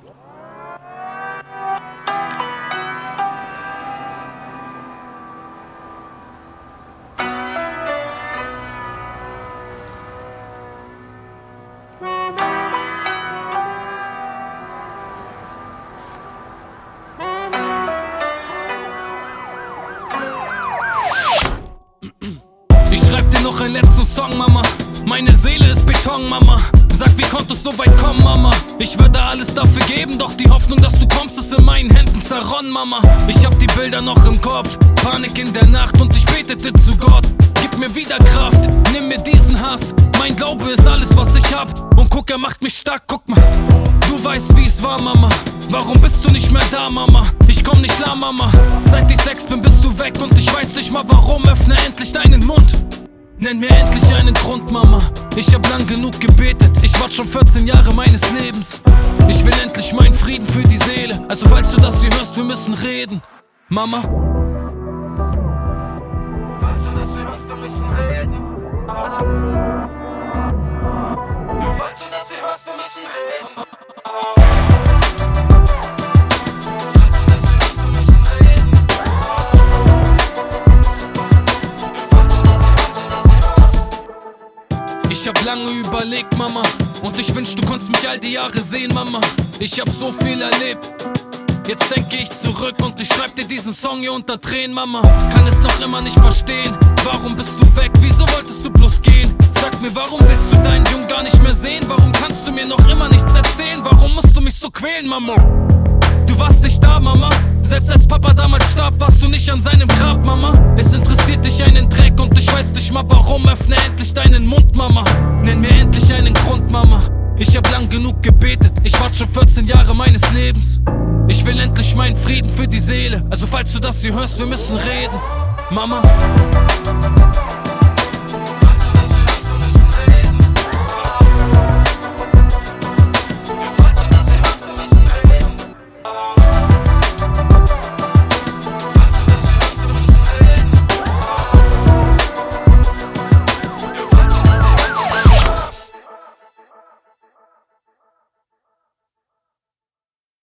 Ich schreib dir noch einen letzten Song, Mama. Meine Seele ist Beton, Mama. Sag, wie konntest du so weit kommen, Mama? Ich würde alles dafür geben, doch die Hoffnung, dass du kommst, ist in meinen Händen zerronnen, Mama. Ich hab die Bilder noch im Kopf, Panik in der Nacht und ich betete zu Gott. Gib mir wieder Kraft, nimm mir diesen Hass. Mein Glaube ist alles, was ich hab. Und guck, er macht mich stark, guck mal. Du weißt, wie es war, Mama. Warum bist du nicht mehr da, Mama? Ich komm nicht klar, Mama. Seit ich 6 bin, bist du weg und ich weiß nicht mal warum. Öffne endlich deinen Mund. Nenn mir endlich einen Grund, Mama. Ich hab lang genug gebetet. Ich wart schon 14 Jahre meines Lebens. Ich will endlich meinen Frieden für die Seele. Also falls du das hier hörst, wir müssen reden, Mama. Falls du das hier hörst, wir müssen reden. Falls du das hier hörst, wir müssen reden. Ich hab lange überlegt, Mama, und ich wünsch, du konntest mich all die Jahre sehen, Mama. Ich hab so viel erlebt. Jetzt denke ich zurück und ich schreib dir diesen Song hier unter Tränen, Mama. Kann es noch immer nicht verstehen. Warum bist du weg? Wieso wolltest du bloß gehen? Sag mir, warum willst du deinen Jungen gar nicht mehr sehen? Warum kannst du mir noch immer nichts erzählen? Warum musst du mich so quälen, Mama? Du warst nicht da, Mama. Selbst als Papa damals starb, warst du nicht an seinem Grab, Mama. Es interessiert dich einen Dreck und ich weiß nicht mal warum. Öffne endlich deinen Mund, Mama. Nenn mir endlich einen Grund, Mama. Ich hab lang genug gebetet. Ich wart schon 14 Jahre meines Lebens. Ich will endlich meinen Frieden für die Seele. Also falls du das hier hörst, wir müssen reden, Mama.